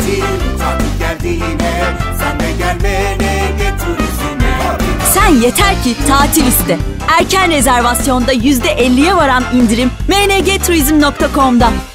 tatil, tatil geldi yine. Sen de gel MNG Turizm'e. Sen yeter ki tatil iste. Erken rezervasyonda %50'ye varan indirim mngturizm.com'da.